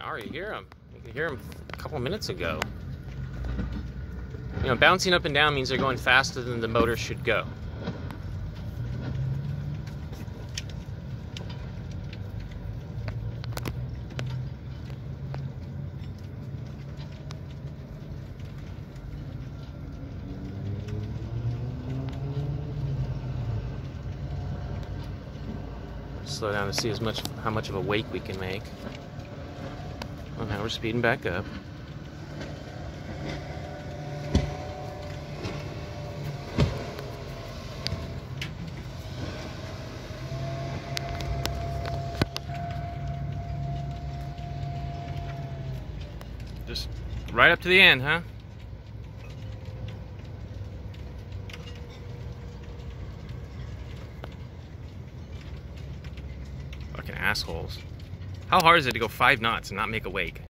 I already hear him. You can hear him a couple minutes ago. You know, bouncing up and down means they're going faster than the motor should go. Slow down to see how much of a wake we can make. Well, now we're speeding back up. Just right up to the end, huh? Fucking assholes. How hard is it to go 5 knots and not make a wake?